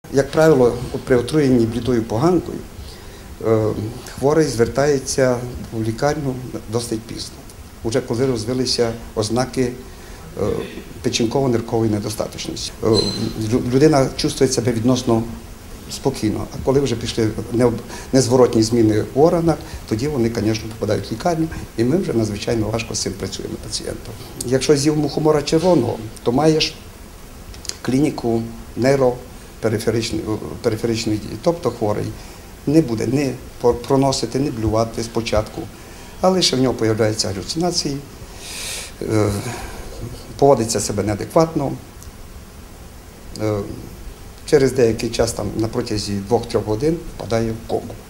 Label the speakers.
Speaker 1: Як правило, при отруєнні блідою поганкою хворий звертається в лікарню досить пізно, вже коли розвилися ознаки печінково-ниркової недостаточності. Людина чувствує себе відносно спокійно, а коли вже пішли незворотні зміни в органах, тоді вони, звісно, попадають в лікарню, і ми вже надзвичайно важко з цим працюємо пацієнтом. Якщо з'їв мухомора червоного, то маєш клініку нейропериферичної дії, тобто хворий не буде ні проносити, ні блювати спочатку, а лише в нього з'являються галюцинації, поводиться себе неадекватно. Через деякий час, на протязі 2-3 годин, впадає в кому.